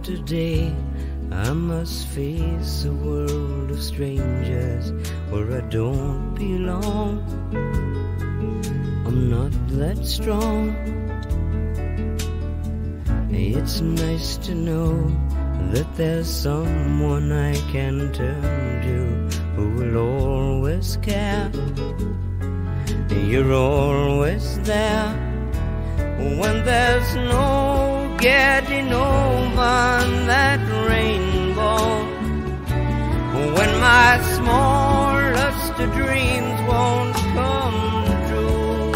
today I must face a world of strangers where I don't belong. I'm not that strong. It's nice to know that there's someone I can turn to who will always care. You're always there when there's no getting over that rainbow. When my smallest dreams won't come true,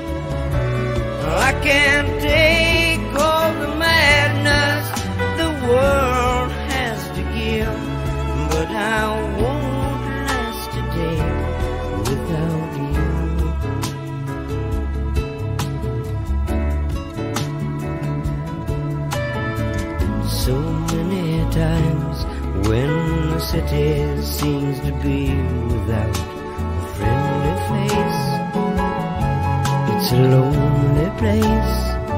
I can't take all the madness the world has to give, but I won't last a day without you. So many times when the city seems to be without a friendly face, it's a lonely place.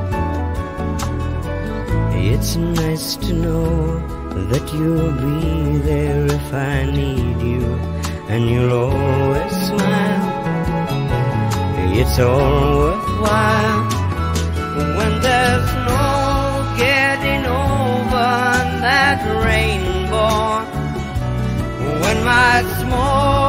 It's nice to know that you'll be there if I need you, and you'll always smile. It's all worthwhile when there's no getting over that rainbow. When my small